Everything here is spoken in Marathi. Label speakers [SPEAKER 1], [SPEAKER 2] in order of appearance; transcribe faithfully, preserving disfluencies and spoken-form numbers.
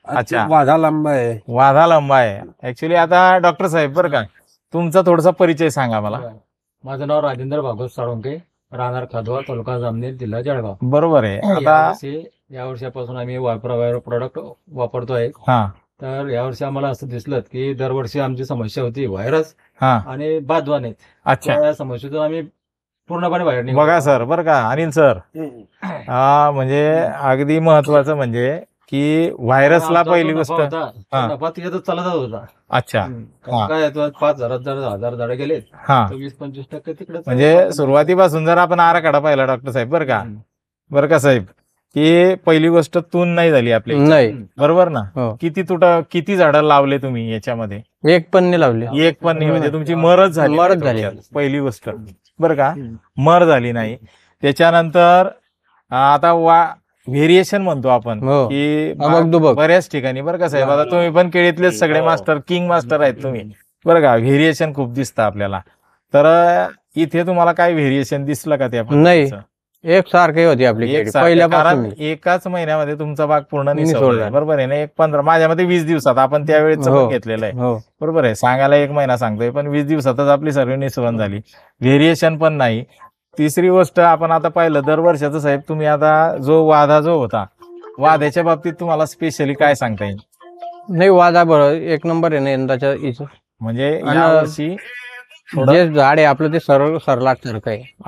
[SPEAKER 1] अच्छा.
[SPEAKER 2] वाधा लांब आहे.
[SPEAKER 1] वाधा लंबा आहे ऍक्च्युली. आता डॉक्टर साहेब बरं का, तुमचा थोडासा परिचय सांगा मला.
[SPEAKER 3] माझं नाव राजेंद्र भागवत साळुंके, राहणार खादवा, तालुका जामनेर, जिल्हा जळगाव.
[SPEAKER 1] बरोबर आहे. आता
[SPEAKER 3] यावर्षी या वर्षापासून आम्ही वायपर प्रोडक्ट वापरतोय.
[SPEAKER 1] हा
[SPEAKER 3] तर यावर्षी आम्हाला असं दिसलं की दरवर्षी आमची समस्या होती व्हायरस
[SPEAKER 1] हा
[SPEAKER 3] आणि बाधवाने.
[SPEAKER 1] अच्छा.
[SPEAKER 3] त्या समस्येतून आम्ही पूर्णपणे बाहेर निघालो.
[SPEAKER 1] बघा सर बरं का, अनिल सर, हा म्हणजे अगदी महत्वाचं म्हणजे की व्हायरसला
[SPEAKER 3] आमचा
[SPEAKER 1] पहिली
[SPEAKER 3] जो
[SPEAKER 1] गोष्ट.
[SPEAKER 3] नफा होता, तो
[SPEAKER 1] हा.
[SPEAKER 3] नफा तिच्यातच चालतच होता.
[SPEAKER 1] अच्छा. हा.
[SPEAKER 3] काय आहे, पाच हजार जर हजार झाडे गेले
[SPEAKER 1] हा
[SPEAKER 3] तर वीस पंचवीस टक्के तिकडे
[SPEAKER 1] म्हणजे सुरुवातीपासून जर आपण आराखडा पाहिला डॉक्टर साहेब बरं का, बरं का साहेब, की पहिली गोष्ट तून नाही झाली आपली.
[SPEAKER 4] नाही.
[SPEAKER 1] बरोबर ना.
[SPEAKER 4] हो.
[SPEAKER 1] किती तुटा किती झाडं लावले तुम्ही याच्यामध्ये?
[SPEAKER 4] एक पण नाही लावले.
[SPEAKER 1] एक पण नाही. म्हणजे तुमची मरच झाली.
[SPEAKER 4] मरच
[SPEAKER 1] नाही
[SPEAKER 4] झाली.
[SPEAKER 1] थोडक्यात. पहिली गोष्ट बरं का, मर झाली नाही. त्याच्यानंतर आता वा व्हेरिएशन म्हणतो आपण
[SPEAKER 4] हो.
[SPEAKER 1] की
[SPEAKER 4] अबक दुबक.
[SPEAKER 1] बऱ्याच ठिकाणी बरं का साहेब, आता तुम्ही पण केळीतलेच सगळे मास्टर, किंग मास्टर आहेत तुम्ही बरं का. व्हेरिएशन खूप दिसतं आपल्याला. तर इथे तुम्हाला काय व्हेरिएशन दिसलं का? त्या
[SPEAKER 4] नाही, एक सारखी होती आपली केळी पहिल्यापासून.
[SPEAKER 1] कारण एकाच महिन्यामध्ये तुमचा बाग पूर्ण
[SPEAKER 4] निसोडला.
[SPEAKER 1] निसोडला. बरोबर आहे ना. एक पंधरा माझ्यामध्ये वीस दिवसात आपण त्यावेळेच
[SPEAKER 4] हो.
[SPEAKER 1] घेतलेलं आहे.
[SPEAKER 4] हो.
[SPEAKER 1] बरोबर आहे. सांगायला एक महिना सांगतोय पण वीस दिवसातच आपली सर्व निसवण झाली. व्हेरिएशन पण नाही. तिसरी गोष्ट आपण आता पाहिलं दरवर्षाचं साहेब, तुम्ही आता जो वादा जो होता, वाद्याच्या बाबतीत तुम्हाला स्पेशली काय सांगता येईल?
[SPEAKER 4] नाही, वादा बरं एक नंबर आहे ना यंदाच्या इथं.
[SPEAKER 1] म्हणजे
[SPEAKER 4] आणि
[SPEAKER 1] यावर्षी
[SPEAKER 4] जे झाड आहे आपलं ते सरळ सरलाट सारखं आहे.